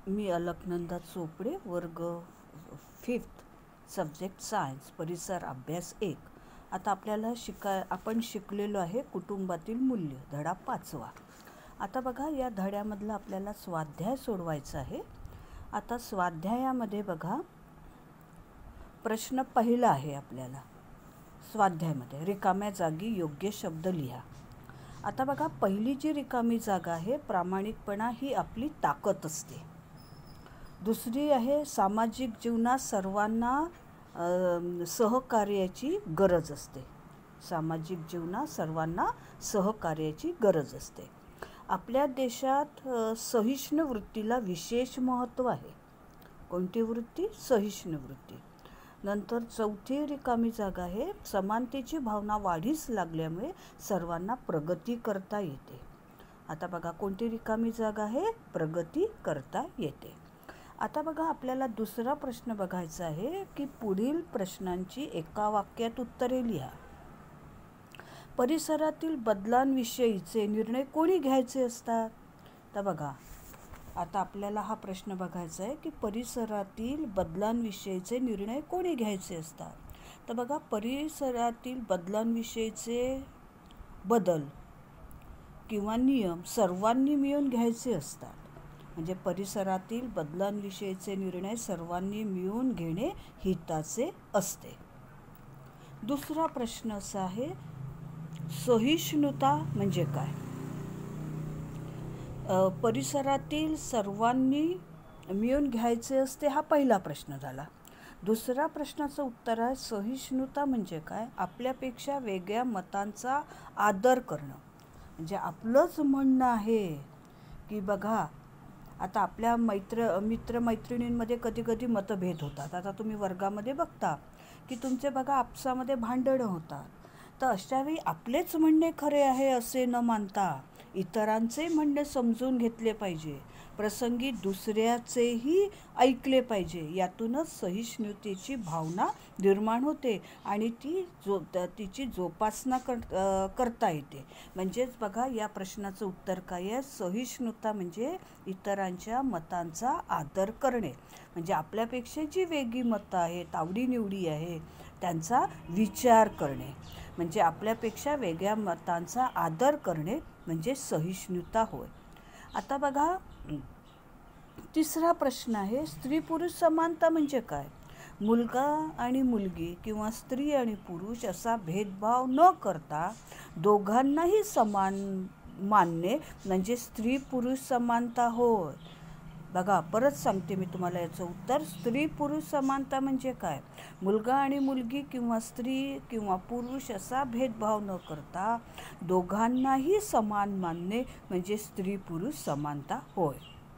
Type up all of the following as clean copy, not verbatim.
मी अलकनंदा चोपडे, वर्ग 5th, subject science, परिसर अभ्यास 1. आता आपल्याला आपण शिकलेलो आहे कुटुंबातील मूल्य, धडा 5वा. आता बघा, या धड्यामधला आपल्याला स्वाध्याय सोडवायचा आहे. आता स्वाध्यायामध्ये बघा, प्रश्न पहिला आहे आपल्याला स्वाध्यायामध्ये, रिकाम्या जागी योग्य शब्द लिहा. आता बघा, पहिली जी रिकामी जागा आहे, प्रामाणिकपणा ही आपली ताकद असते. दुसरी आहे, सामाजिक जीवनात सर्वांना सहकार्याची गरज असते. सामाजिक जीवनात सर्वांना सहकार्याची गरज असते. आपल्या देशात सहिष्णु वृत्तीला विशेष महत्त्व आहे. कोणती वृत्ती? सहिष्णु वृत्ती. नंतर चौथी रिकामी जागा आहे, समानतेची भावना वाढीस लागल्यामुळे सर्वांना प्रगती करता येते. आता बघा, कोणती रिकामी जागा आहे? प्रगती करता येते. आता बघा, आपल्याला दुसरा प्रश्न बघायचा आहे की पुढील प्रश्नांची एका वाक्यात उत्तरे लिहा. परिसरातील बदलांविषयीचे निर्णय कोणी घ्यायचे असतात? तर बघा, आता आपल्याला हा प्रश्न बघायचा आहे की परिसरातील बदलांविषयीचे निर्णय कोणी घ्यायचे असतात. तर बघा, परिसरातील बदलांविषयीचे बदल किंवा नियम सर्वांनी मिळून घ्यायचे असतात. म्हणजे परिसरातील बदलांविषयीचे निर्णय सर्वांनी मिळून घेणे हिताचे असते. दुसरा प्रश्न असा आहे, सहिष्णुता म्हणजे काय? परिसरातील सर्वांनी मिळून घ्यायचे असते, हा पहिला प्रश्न झाला. दुसरा प्रश्नाचं उत्तर आहे, सहिष्णुता म्हणजे काय? आपल्यापेक्षा वेगळ्या मतांचा आदर करणं. म्हणजे आपलंच म्हणणं आहे की बघा, आता आपल्या मित्रमैत्रिणींमध्ये कधी कधी मतभेद होतात. आता तुम्ही वर्गामध्ये बघता की तुमचे बघा आपसामध्ये भांडणं होतात. तर अशावेळी आपलेच म्हणणे खरे आहे असे न मानता इतरांचे म्हणणे समजून घेतले पाहिजे. प्रसंगी दुसऱ्याचेही ऐकले पाहिजे. यातूनच सहिष्णुतेची भावना निर्माण होते आणि तिची जोपासना करता येते. म्हणजेच बघा, या प्रश्नाचं उत्तर काय आहे? सहिष्णुता म्हणजे इतरांच्या मतांचा आदर करणे. म्हणजे आपल्यापेक्षा जी वेगळी मतं आहेत, आवडीनिवडी आहे, त्यांचा विचार करणे. म्हणजे आपल्यापेक्षा वेगळ्या मतांचा आदर करणे म्हणजे सहिष्णुता होय. आता बघा, तिसरा प्रश्न आहे, स्त्री पुरुष समानता म्हणजे काय? मुलगा आणि मुलगी किंवा स्त्री आणि पुरुष असा भेदभाव न करता दोघांनाही समान मानणे म्हणजे स्त्री पुरुष समानता होय. बघा, परत सांगते मी तुम्हाला याचं उत्तर. स्त्री पुरुष समानता म्हणजे काय? मुलगा आणि मुलगी किंवा स्त्री किंवा पुरुष असा भेदभाव न करता दोघांनाही समान मानणे म्हणजे स्त्री पुरुष समानता होय.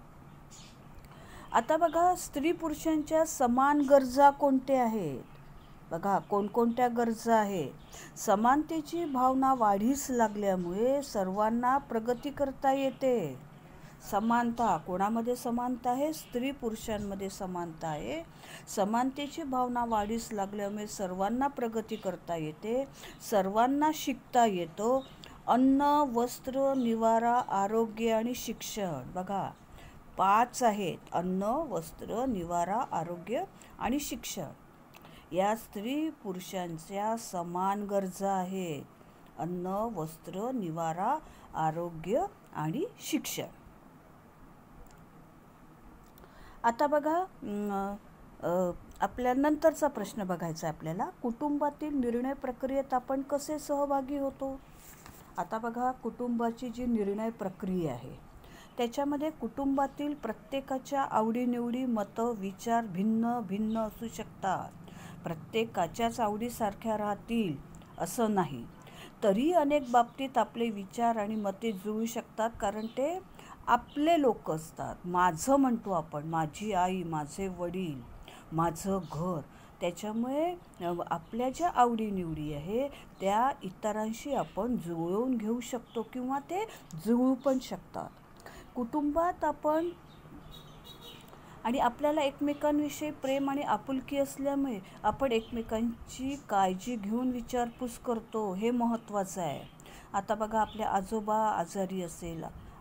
आता बघा, स्त्री पुरुषांच्या समान गरजा कोणत्या आहेत? बघा, कोणकोणत्या गरजा आहेत? समानतेची भावना वाढीस लागल्यामुळे सर्वांना प्रगती करता येते. समानता, कोणामध्ये समानता आहे? स्त्री पुरुषांमध्ये समानता आहे. समानतेची भावना वाढीस लागल्यामुळे सर्वांना प्रगती करता येते. सर्वांना शिकता येतो. अन्न, वस्त्र, निवारा, आरोग्य आणि शिक्षण. बघा, 5 आहेत. अन्न, वस्त्र, निवारा, आरोग्य आणि शिक्षण. या स्त्री पुरुषांच्या समान गरजा आहेत. अन्न, वस्त्र, निवारा, आरोग्य आणि शिक्षण. आता बघा, आपल्या नंतरचा प्रश्न बघायचा आहे आपल्याला, कुटुंबातील निर्णय प्रक्रियेत आपण कसे सहभागी होतो? आता बघा, कुटुंबाची जी निर्णय प्रक्रिया आहे त्याच्यामध्ये कुटुंबातील प्रत्येकाच्या आवडीनिवडी, मतं, विचार भिन्न भिन्न असू शकतात. प्रत्येकाच्याच आवडीसारख्या राहतील असं नाही. तरी अनेक बाबतीत आपले विचार आणि मते जुळू शकतात, कारण ते आपले लोक असतात. माझं म्हणतो आपण, माझी आई, माझे वडील, माझं घर. त्याच्यामुळे आपल्या ज्या आवडीनिवडी आहे त्या इतरांशी आपण जुळवून घेऊ शकतो किंवा ते जुळू पण शकतात. कुटुंबात आपण आणि आपल्याला एकमेकांविषयी प्रेम आणि आपुलकी असल्यामुळे आपण एकमेकांची काळजी घेऊन विचारपूस करतो. हे महत्त्वाचं आहे. आता बघा, आपले आजोबा आजारी असेल,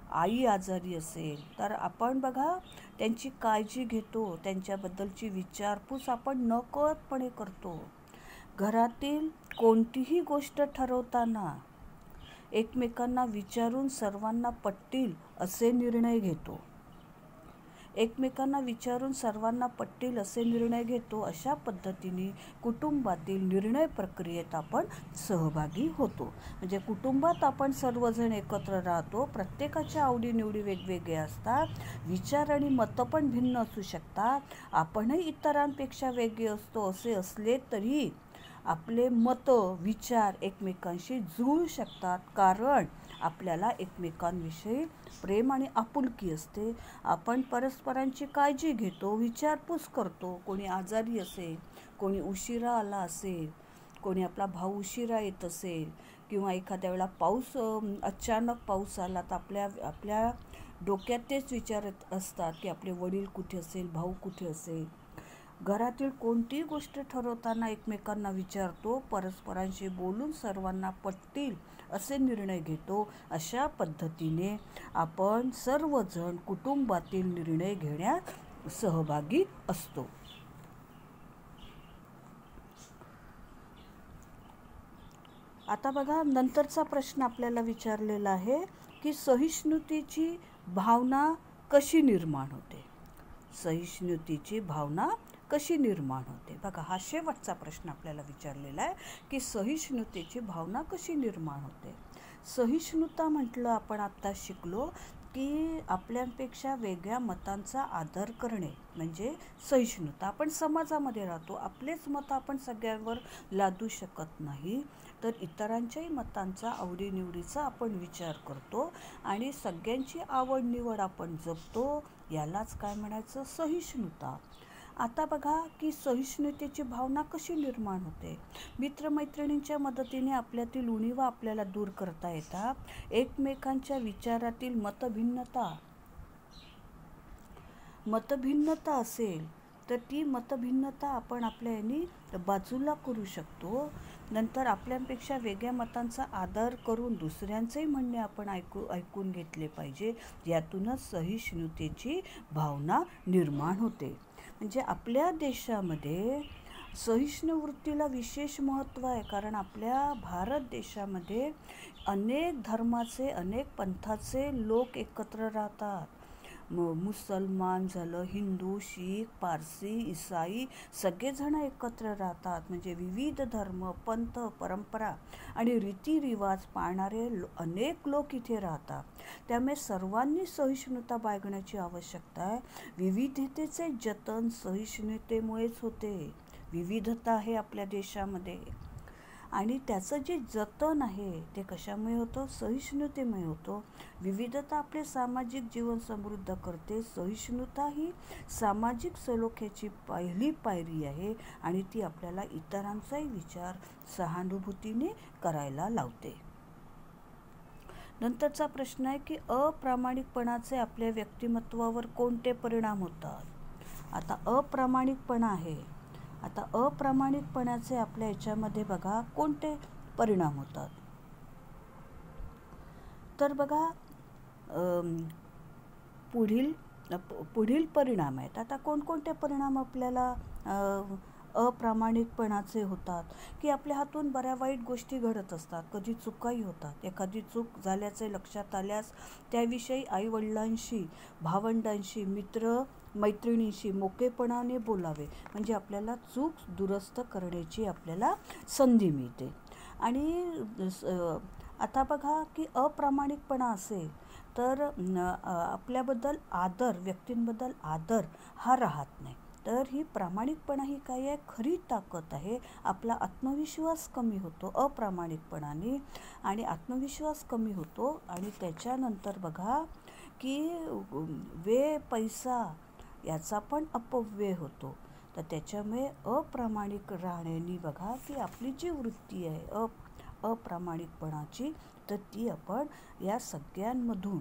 आई आजारी असेल तर आपण बघा त्यांची काळजी घेतो, त्यांच्याबद्दलची विचारपूस आपण नकळतपणे करतो. घरातील कोणतीही गोष्ट ठरवताना एकमेकांना विचारून सर्वांना पटतील असे निर्णय घेतो. एकमेकांना विचारून सर्वांना पटतील असे निर्णय घेतो. अशा पद्धतीने कुटुंबातील निर्णय प्रक्रियेत आपण सहभागी होतो. म्हणजे कुटुंबात आपण सर्वजण एकत्र राहतो. प्रत्येकाच्या आवडीनिवडी वेगवेगळ्या असतात. विचार आणि मतं पण भिन्न असू शकतात. आपणही इतरांपेक्षा वेगळे असतो असे असले तरी आपले मतं विचार एकमेकांशी जुळू शकतात, कारण आपल्याला एकमेकांविषयी प्रेम आणि आपुलकी असते. आपण परस्परांची काळजी घेतो, विचारपूस करतो. कोणी आजारी असेल, कोणी उशिरा आला असेल, कोणी आपला भाऊ उशिरा येत असेल किंवा एखाद्या वेळेला अचानक पाऊस आला तर आपल्या डोक्यात तेच विचार असतात की आपले वडील कुठे असेल, भाऊ कुठे असेल. घरातील कोणतीही गोष्ट ठरवताना एकमेकांना विचारतो, परस्परांशी बोलून सर्वांना पटतील असे निर्णय घेतो. अशा पद्धतीने आपण सर्वजण कुटुंबातील निर्णय घेण्यात सहभागी असतो. आता बघा, नंतरचा प्रश्न आपल्याला विचारलेला आहे की सहिष्णुतेची भावना कशी निर्माण होते. सहिष्णुतेची भावना कशी निर्माण होते. बघा, हा शेवटचा प्रश्न आपल्याला विचारलेला आहे की सहिष्णुतेची भावना कशी निर्माण होते. सहिष्णुता म्हटलं आपण आत्ता शिकलो की आपल्यापेक्षा वेगळ्या मतांचा आदर करणे म्हणजे सहिष्णुता. आपण समाजामध्ये राहतो, आपलेच मत आपण सगळ्यांवर लादू शकत नाही, तर इतरांच्याही मतांचा आवडीनिवडीचा आपण विचार करतो आणि सगळ्यांची आवड निवड आपण जपतो. यालाच काय म्हणायचं, सहिष्णुता. आता बघा की सहिष्णुतेची भावना कशी निर्माण होते. मित्रमैत्रिणींच्या मदतीने आपल्यातील उणीवा आपल्याला दूर करता येतात. एकमेकांच्या विचारातील मतभिन्नता असेल तर ती मतभिन्नता आपण आपल्या यांनी बाजूला करू शकतो. नंतर आपल्यापेक्षा वेगळ्या मतांचा आदर करून दुसऱ्यांचेही म्हणणे आपण ऐकून घेतले पाहिजे. यातूनच सहिष्णुतेची भावना निर्माण होते. म्हणजे आपल्या देशामध्ये सहिष्णु वृत्तीला विशेष महत्त्व आहे, कारण आपल्या भारत देशामध्ये अनेक धर्माचे, अनेक पंथाचे लोक एकत्र राहतात. मुसलमान झालं, हिंदू, शीख, पारसी, इसाई सगळेजण एकत्र राहतात. म्हणजे विविध धर्म, पंथ, परंपरा आणि रीतिरिवाज पाळणारे अनेक लोक इथे राहतात. त्यामुळे सर्वांनी सहिष्णुता बाळगण्याची आवश्यकता आहे. विविधतेचे जतन सहिष्णुतेमुळेच होते. विविधता आहे आपल्या देशामध्ये आणि त्याचं जे जतन आहे ते कशामुळे होतं, सहिष्णुतेमुळे होतं. विविधता आपले सामाजिक जीवन समृद्ध करते. सहिष्णुता ही सामाजिक सलोख्याची पहिली पायरी आहे आणि ती आपल्याला इतरांचाही विचार सहानुभूतीने करायला लावते. नंतरचा प्रश्न आहे की अप्रामाणिकपणाचे आपल्या व्यक्तिमत्वावर कोणते परिणाम होतात. आता अप्रामाणिकपणा आहे. आता अप्रामाणिकपणाचे आपल्या याच्यामध्ये बघा कोणते परिणाम होतात. तर बघा पुढील परिणाम आहेत. आता कोणकोणते परिणाम आपल्याला अप्रामाणिकपणाचे होतात की आपल्या हातून बऱ्या वाईट गोष्टी घडत असतात. कधी चुकाही होतात. एखादी चूक झाल्याचे लक्षात आल्यास त्याविषयी आईवडिलांशी, भावंडांशी, मैत्रिणींशी मोकेपणाने बोलावे, म्हणजे आपल्याला चूक दुरुस्त करण्याची आपल्याला संधी मिळते. आणि आता बघा की अप्रामाणिकपणा असेल तर आपल्याबद्दल आदर, व्यक्तींबद्दल आदर हा राहत नाही. तर ही प्रामाणिकपणा ही काय आहे, खरी ताकद आहे. आपला आत्मविश्वास कमी होतो अप्रामाणिकपणाने आणि आत्मविश्वास कमी होतो. आणि त्याच्यानंतर बघा की पैसा याचा पण अपव्यय होतो. तर त्याच्यामुळे अप्रामाणिक राहण्याने बघा की आपली जी वृत्ती आहे अप्रामाणिकपणाची, तर ती आपण या सगळ्यांमधून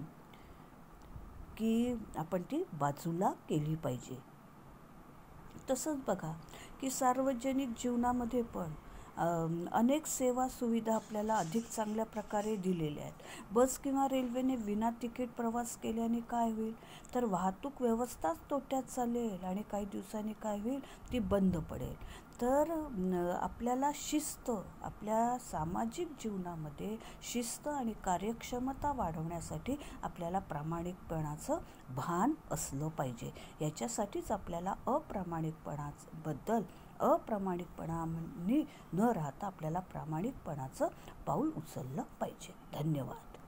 की आपण ती बाजूला केली पाहिजे. तसंच बघा की सार्वजनिक जीवनामध्ये पण अनेक सेवा सुविधा आपल्याला अधिक चांगल्या प्रकारे दिलेल्या आहेत. बस किंवा रेल्वेने विना तिकीट प्रवास केल्याने काय होईल, तर वाहतूक व्यवस्थाच तोट्यात चालेल आणि काही दिवसांनी काय होईल, ती बंद पडेल. तर आपल्याला शिस्त, आपल्या सामाजिक जीवनामध्ये शिस्त आणि कार्यक्षमता वाढवण्यासाठी आपल्याला प्रामाणिकपणाचं भान असलं पाहिजे. याच्यासाठीच आपल्याला अप्रामाणिकपणाने न राहता आपल्याला प्रामाणिकपणाचं पाऊल उचललं पाहिजे. धन्यवाद.